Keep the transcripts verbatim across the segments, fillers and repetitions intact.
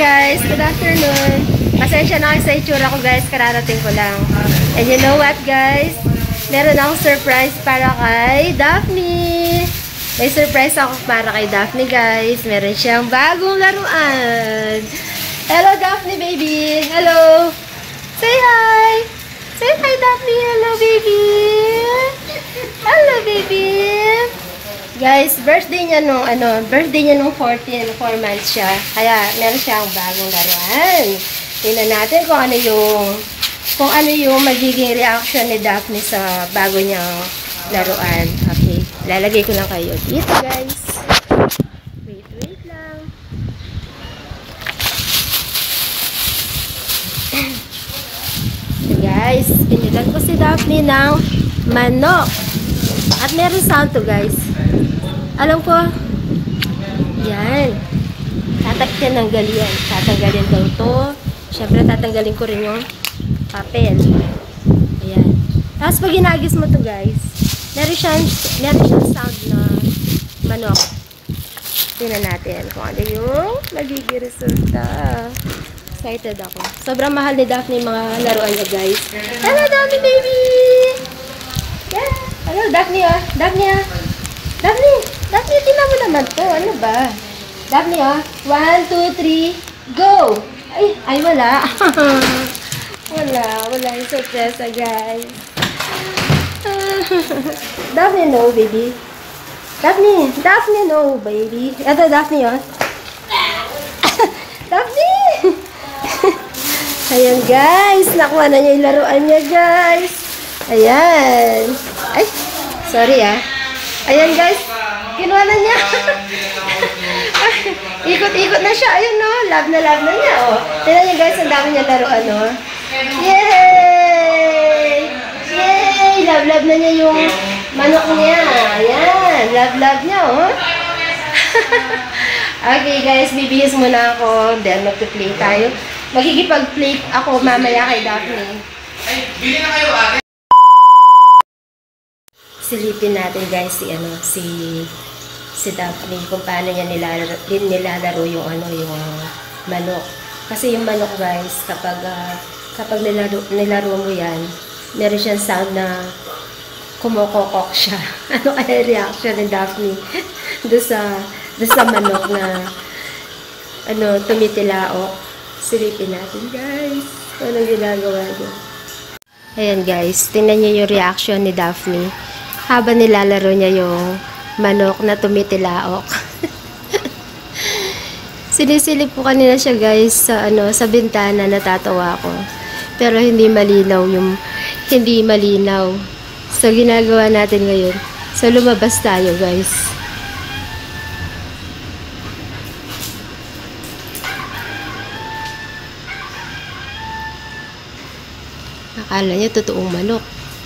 guys, good afternoon. Pasensya na kayo sa itsura ko guys, kararating ko lang. And you know what guys? Meron akong surprise para kay Daphne. May surprise ako para kay Daphne guys. Meron siyang bagong laruan. Hello Daphne baby. Hello. Say hi. Say hi Daphne. Hello baby. Hello baby. Guys, birthday niya nung ano, birthday niya nung fourteen, four months siya. Kaya meron siyang bagong laruan. Tingnan natin kung ano yung kung ano yung magiging reaction ni Daphne sa bago niyang laruan. Okay, lalagay ko lang kayo dito, guys. Wait, wait lang. So, guys, pinilan ko si Daphne ng manok. At meron sound to, guys. Alam ko, yan. Tatanggalin yan. Tatanggalin daw to. Siyempre, tatanggalin ko rin yung papel. Ayan. Tapos, pag ginagis mo to guys, meron siyang, meron siyang sound na manok. Tingnan natin kung ano yung magiging resulta. Excited ako. Sobrang mahal ni Daphne yung mga laruan niya, guys. Hello, Daphne, baby! Yeah. Hello, Daphne, ah. Daphne, ah. Daphne, Daphne, tingnan mo naman to. Ano ba? Daphne, ah. One, two, three, go! Ay, ay, wala. Wala, wala yung sorpresa, guys. Daphne, no, baby. Daphne, Daphne, no, baby. Ito, Daphne, oh. Daphne! Ayan, guys. Nakuha na niya yung laruan niya, guys. Ayan. Ay, sorry, ah. Ayan, guys. Kinuha na niya. Ikot-ikot na siya. Ayun, no. Love na love na niya, oh. Tignan niyo, guys. Ang dami niya laruan, no. Yay! Yay! Love-love na niya yung manok niya. Ayan. Love-love niya, oh. Okay, guys. Bibihis muna ako. Then, mag-play tayo. Magigipag-play ako mamaya kay Daphne. Ay, bili na kayo, ate. Silipin natin, guys, si, ano, si, si Daphne. Kung paano niya nilalaro, nilalaro yung, ano, yung manok. Kasi yung manok, guys, kapag, uh, kapag nilaro, nilaro mo yan, meron siyang sound na kumokokok siya. Ano kaya reaction ni Daphne doon sa, doon sa manok na ano, tumitilaok. Silipin natin, guys. Anong ginagawa niya? Ayan, guys. Tingnan niyo yung reaction ni Daphne habang nilalaro niya yung manok na tumitilaok. Sinisilip ko kanina siya, guys, sa ano, sa bintana, natatawa ko. Pero hindi malinaw yung hindi malinaw. So ginagawa natin ngayon. So lumabas tayo, guys. Akala niya totoong manok.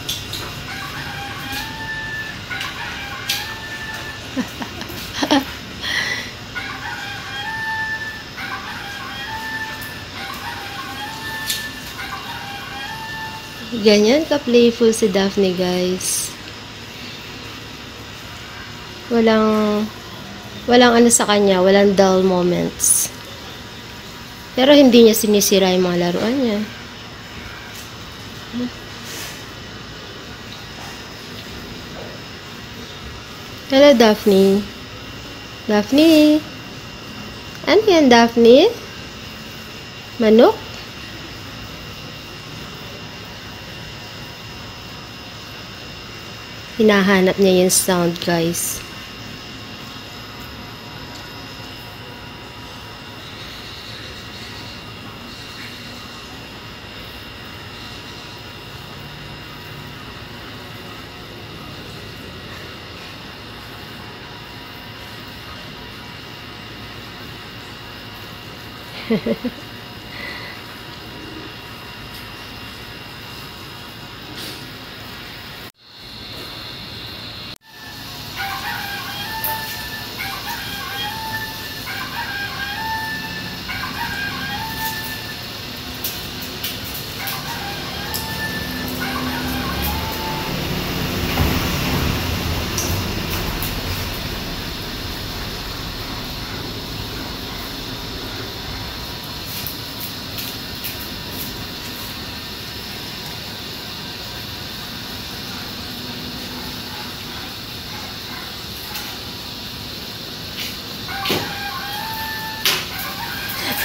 Ganyan ka-playful si Daphne, guys. Walang walang ano sa kanya, walang dull moments. Pero hindi niya sinisira yung mga laruan niya. Hello, Daphne. Daphne. Ano yan, Daphne? Manok? Hinahanap niya yung sound, guys.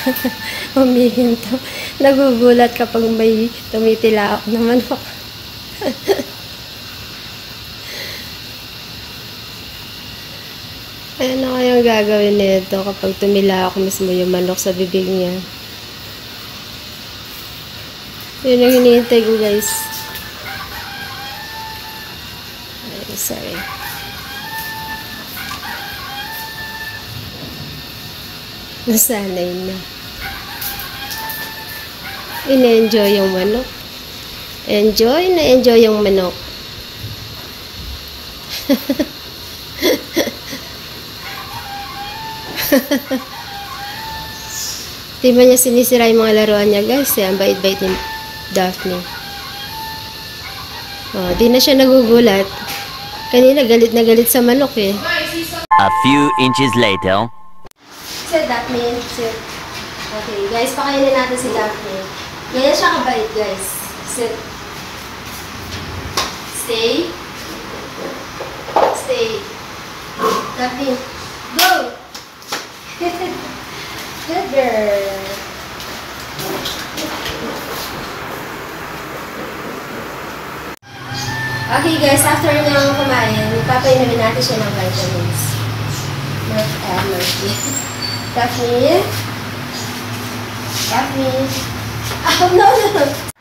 Humihinto. Nagugulat kapag may tumitila ako na manok. Ano kayang gagawin nito kapag tumila ako mismo yung manok sa bibig niya? Yun ang hinihintay ko, guys. Ay, sorry. Nasanay na. Ina-enjoy yung manok. Enjoy na enjoy yung manok. Di ba niya sinisira yung mga laruan niya, guys? Eh, ang bait-bait ni Daphne. Oh, di na siya nagugulat. Kanina galit na galit sa manok eh. A few inches later. Sit, Daphne. Sit. Okay, guys, pakainin natin si Daphne. Ganyan siya kabait, guys. Sit. Stay. Stay. Daphne. Go! Good girl. Okay guys, after niyang kumain, papainumin natin siya ng vitamins. Milk and milky. Daphne? Daphne? Oh, no, no.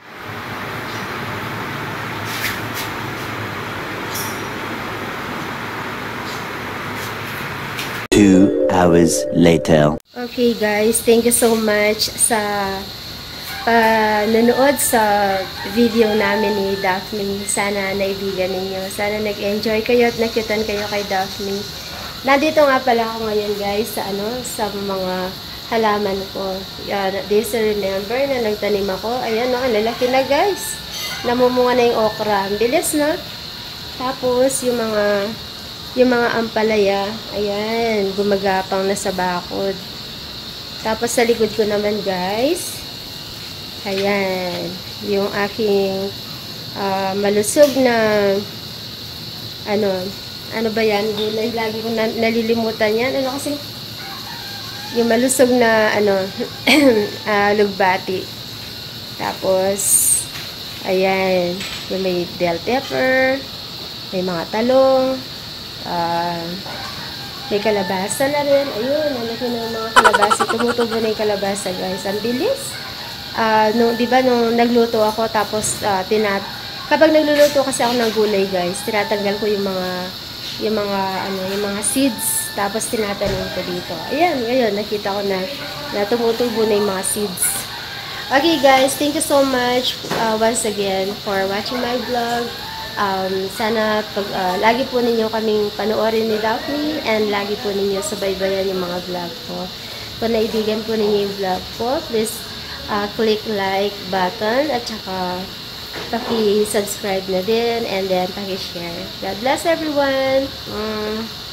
Two hours later. Okay guys, thank you so much sa panonood sa video namin ni Daphne. Sana naibigan ninyo. Sana nag-enjoy kayo at nakyutan kayo kay Daphne. Nandito nga pala ako ngayon guys sa ano sa mga halaman ko. Yan, this remember na nagtanim ako. Ayan o, ang lalaki na guys. Namumunga na yung okra. Ang bilis na. Tapos yung mga yung mga ampalaya, ayan, gumagapang na sa bakod. Tapos sa likod ko naman guys, ayan, yung aking uh, malusog na ano, ano ba yan? Gulay, lagi ko na, nalilimutan yan. Ano kasi? Yung malusog na ano, uh, lugbati. Tapos, ayan, yung may bell pepper, may mga talong, Uh, may kalabasa na rin. Ayun, nalaki na yung mga kalabasa. Tumutubo na yung kalabasa, guys. Ang bilis. Uh, no, di ba, nung nagluto ako, tapos, uh, tinat kapag nagluluto kasi ako ng gulay, guys, tinatanggal ko yung mga, yung mga, ano, yung mga seeds. Tapos, tinatanim ko dito. Ayan, ngayon, nakita ko na, na tumutubo na yung mga seeds. Okay, guys, thank you so much, uh, once again, for watching my vlog. Um, sana pag, uh, lagi po ninyo kaming panoorin ni Daphne and lagi po ninyo subaybayan yung mga vlog ko. Kung naibigan po ninyo yung vlog ko, please uh, click like button at saka paki-subscribe na din and then paki-share. God bless everyone! Mm.